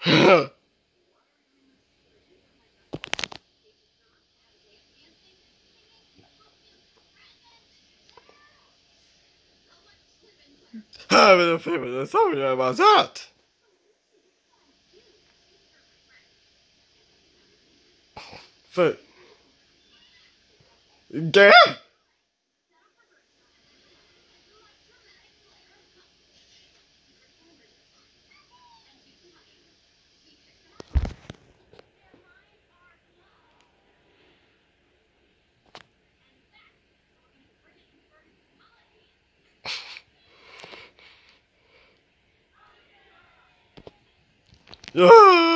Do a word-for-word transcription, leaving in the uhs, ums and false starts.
Having a favorite sorry about that. But yeah. Yeah.